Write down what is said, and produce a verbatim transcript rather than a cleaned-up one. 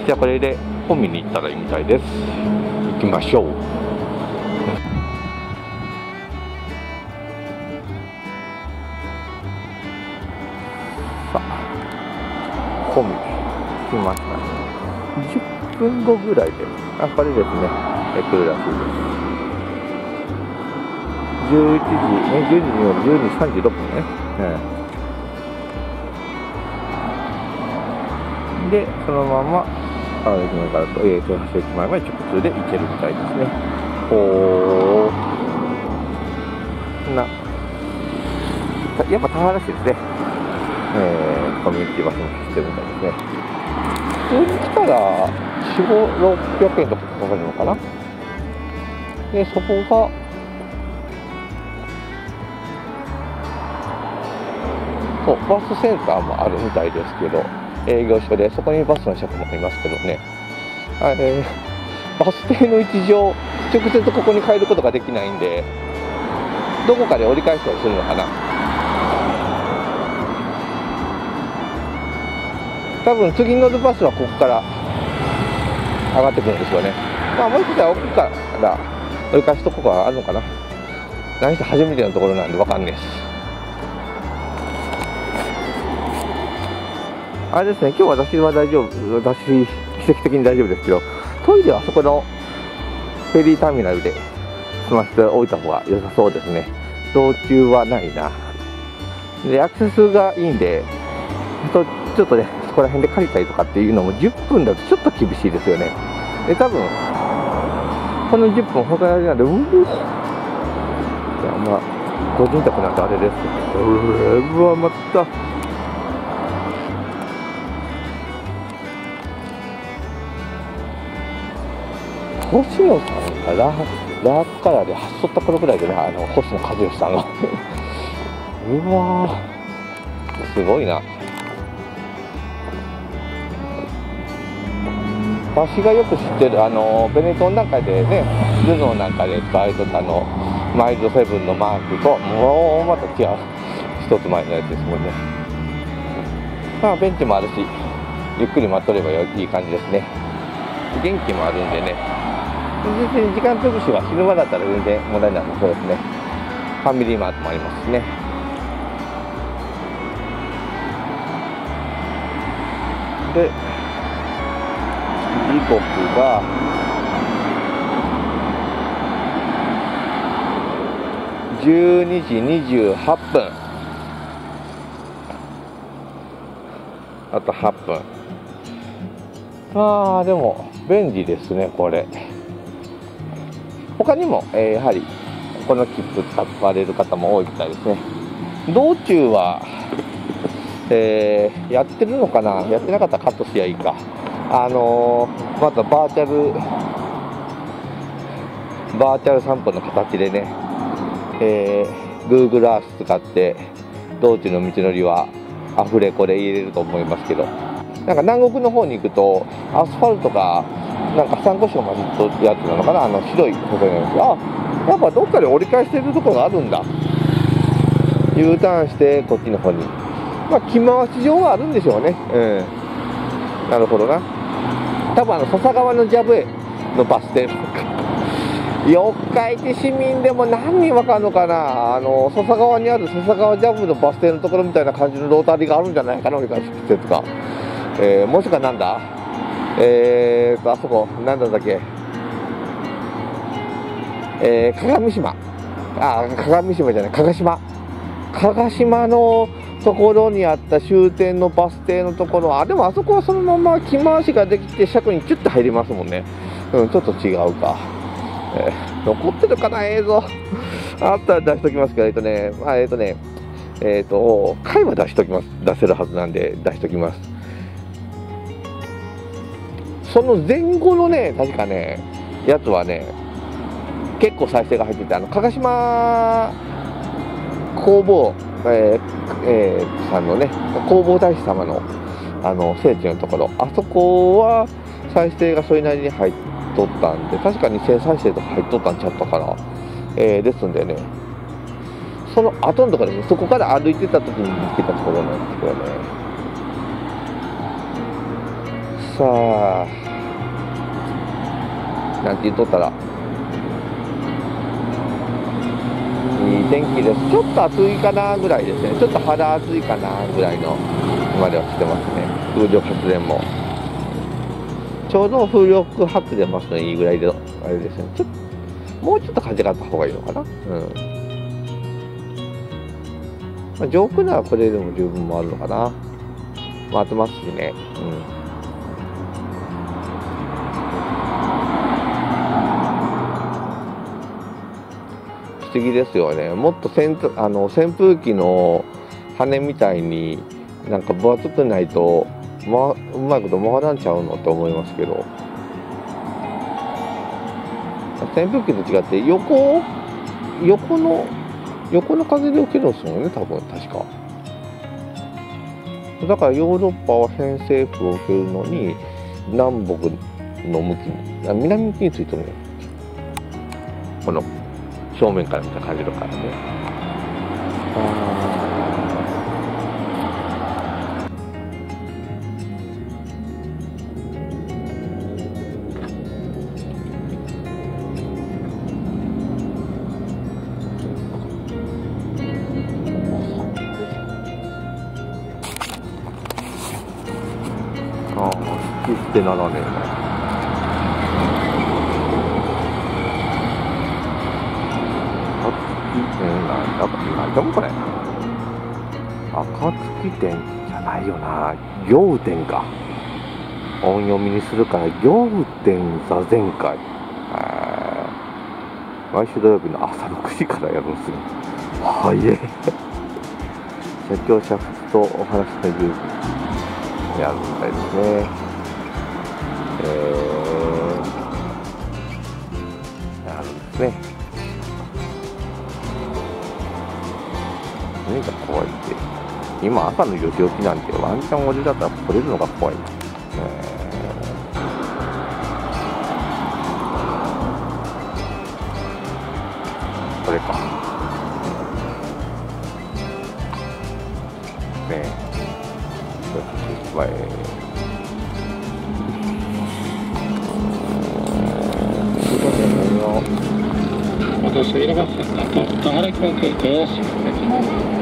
じゃあこれで本見に行ったらいいみたいです。行きましょう。さあ本見来ましたね。じゅっぷんごぐらいで、あ、これですね、え来るらしいです。じゅういちじ、ね、じゅうにじよりじゅうにじさんじゅうろっぷんね。うん、で、そのまま川口駅前からと、えー、豊橋駅前まで直通で行けるみたいですね。ほー。な、やっぱ田原市ですね。えー、コミュニティバスも走ってるみたいですね。普通に来たらよん、ご、ろっぴゃくえんとかかかるのかな。で、そこが、そう、バスセンターもあるみたいですけど、営業所でそこにバスの車庫もありますけどね、あれバス停の位置上直接ここに帰ることができないんで、どこかで折り返したりするのかな。多分次に乗るバスはここから上がってくるんですよね。まあもう一つは奥から折り返すとこがあるのかな。何せ初めてのところなんで分かんないです。あれですね、今日私は大丈夫、私、奇跡的に大丈夫ですけど、トイレはそこのフェリーターミナルで済ませておいた方が良さそうですね。道中はないな。で、アクセスがいいんで、とちょっとね、そこら辺で借りたりとかっていうのもじゅっぷんだとちょっと厳しいですよね。で、多分、このじゅっぷん、他のあれなんで、うぅ、いや、まあ、個人宅なんてあれですけど、うわ、また。星野さんがララーカラーで走っとった頃ぐらいでね、あの星野和義さんがうわー、すごいな。私がよく知ってるあのベネトンなんかでね、ルノーなんかで使われとったあのマイルドセブンのマークともうまた違う一つ前のやつですもんね。まあベンチもあるし、ゆっくり待っとればいい感じですね。元気もあるんでね、全然時間潰しは昼間だったら全然問題なさそうですね。ファミリーマートもありますしね。で、時刻がじゅうにじにじゅうはっぷん、あとはっぷん。ああ、でも便利ですね、これ。他にも、えー、やはりこの切符使われる方も多いみたいですね。道中は、えー、やってるのかな、やってなかったらカットしりゃいいか。あのー、またバーチャルバーチャル散歩の形でね、えー、Google Earth 使って道中の道のりはアフレコで入れると思いますけど、なんか南国の方に行くとアスファルトがなんかサンゴ礁混じっとるやつなのかな、あの白い細いやつ。あ、やっぱどっかで折り返してるところがあるんだ。 U ターンしてこっちの方に、まあ着回し場はあるんでしょうね。うん、なるほどな。多分あの笹川のジャブエのバス停四日市市民でも何人わかるのかな、あの笹川にある笹川ジャブのバス停のところみたいな感じのロータリーがあるんじゃないかな、折り返し施設が。えー、もしくはなんだ、えーとあそこなんだったっけ、えー、鏡島、あ、鏡島じゃない、加賀島加賀島のところにあった終点のバス停のところ、あ、でもあそこはそのまま着回しができて車庫にチュッと入りますもんね。うん、ちょっと違うか。えー、残ってるかな、映像あったら出しときますけど、えっとね、まあ、えっとね、えっと回は出しときます、出せるはずなんで出しときます。その前後のね、確かね、やつはね、結構再生が入ってて、あの加賀島工房、えーえー、さんのね、弘法大師様のあの聖地のところ、あそこは再生がそれなりに入っとったんで、確かにせん再生とか入っとったんちゃったから、えー、ですんでね、その後のところで、ね、そこから歩いてた時に見つけたところなんですけどね。 さ、なんて言っとったら、いい天気です。ちょっと暑いかなぐらいですね。ちょっと肌暑いかなぐらいの今ではしてますね。風力発電も。ちょうど風力発電ますのいいぐらいで、あれですね。ちょっと、もうちょっと風があった方がいいのかな。うん。まあ、上空ならこれでも十分もあるのかな。回ってますしね。うん。不思議ですよね。もっとせんあの扇風機の羽みたいになんか分厚くないと、ま、うまいこと回らんちゃうのって思いますけど、扇風機と違って横横の横の風で受けるんですもんね、多分確か。だからヨーロッパは偏西風を受けるのに南北の向きに、南向きについてるのよ。この正面から見た感じるからね。ああ、好きってならねえな。なんだなんだもこれ。暁店じゃないよな。行天か。音読みにするから行天座禅会。毎週土曜日の朝ろくじからやるんですよ。はいえ。社長社長とお話し会グループやるみたいですね。えー、やるんですね。何が怖いって、今朝のよじ起きなんてワンチャン俺だったら来れるのが怖いな。えー、これか。ねえ。ちょっと前。 私、入れます。長良くん、空港を閉めます。